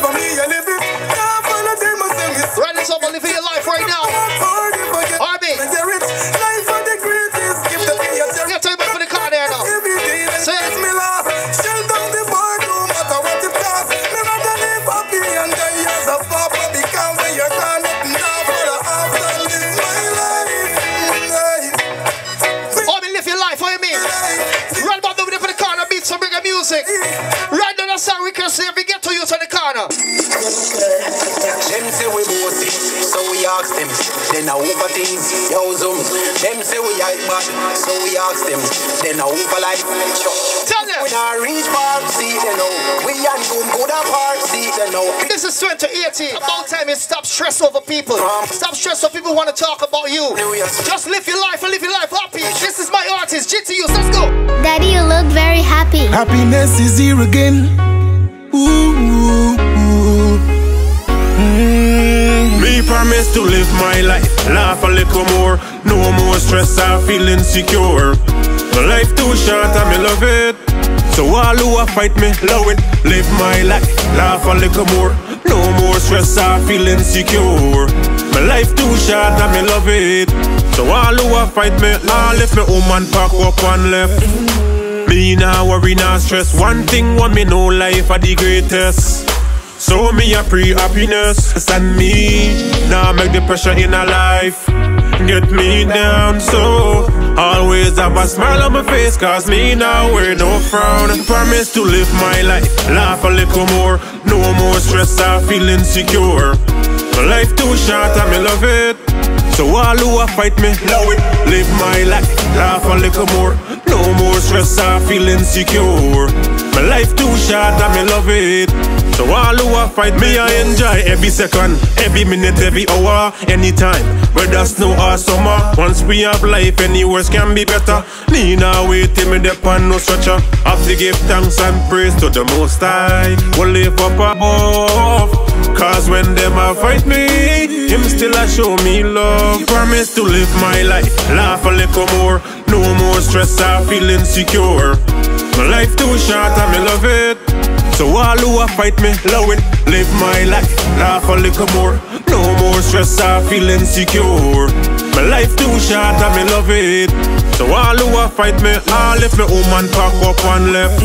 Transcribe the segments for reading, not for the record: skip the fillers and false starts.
Right, it's over, living your life right now. Army. Yeah, tell me back for the car there now. Say it. Army, live your life, what you mean? Right about the for the corner, beat some bigger music. Right down the song, we can see if we get to you to the corner. Them say we bossy, so we ask them. Then I over things, yo zoom. Them say we hype bad, so we ask them. Then I over life. Tell them. We not reach far, see they know. We and boom good apart, see they know. This is 2018. About time you stop stress over people. Stop stress over people who want to talk about you. Just live your life and live your life happy. This is my artist, GTyouths. Let's go. Daddy, you look very happy. Happiness is here again. Me promise to live my life, laugh a little more. No more stress, I feel insecure. My life too short and me love it. So all who a fight me, love it. Live my life, laugh a little more. No more stress, I feel insecure. My life too short and me love it. So all who a fight me, all left me woman pack up and left. Me nah worry, nah stress. One thing want me know, life are the greatest. So me a pre-happiness. And me nah make the pressure in a life get me down. So always have a smile on my face, cause me now wear no frown. Promise to live my life, laugh a little more. No more stress, I feel insecure. My life too short and me love it. So all who a fight me, love it. Live my life, laugh a little more. No more stress, I feel insecure. My life too short and me love it. So all who a fight me, I enjoy every second, every minute, every hour, anytime. Whether snow or summer, once we have life, any worse can be better. Me now wait till me depend no stretcher. Have to give thanks and praise to the Most High. We'll live up above. Cause when them a fight me, him still a show me love. Promise to live my life, laugh a little more. No more stress, I feel insecure. My life too short and me love it. So all who a fight me, love it. Live my life, laugh a little more. No more stress, I feel insecure. My life too short and me love it. So all who a fight me, all left me woman pack up and left.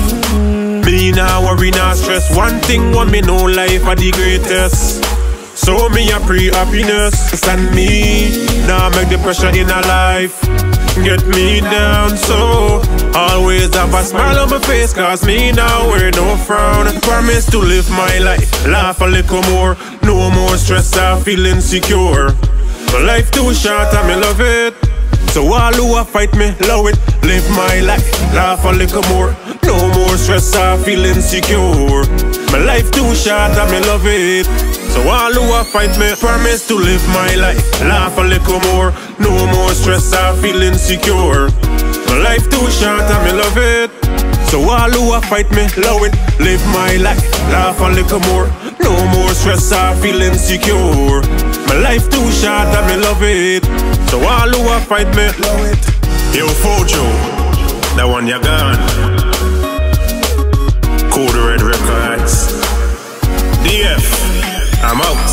Me nah worry, nah stress. One thing want me know, life are the greatest. So me a pre-happiness. And me nah make the pressure in a life get me down. So always have a smile on my face, cause me now wear no frown. Promise to live my life, laugh a little more. No more stress, I feel insecure. My life too short and me love it. So all who a fight me, love it. Live my life, laugh a little more. No more stress, I feel insecure. My life too short and me love it. So all who a fight me, promise to live my life, laugh a little more. No more stress, I feel insecure. My life too short and me love it. So all who a fight me, love it. Live my life, laugh a little more. No more stress, I feel insecure. My life too short and me love it. So all who a fight me, love it. Yo Fojo, that one you gone. Code Red Records. DF, I'm out.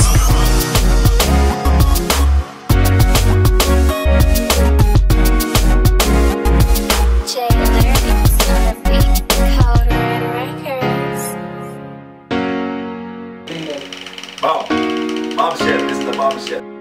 Bomb shit, this is the bomb shit.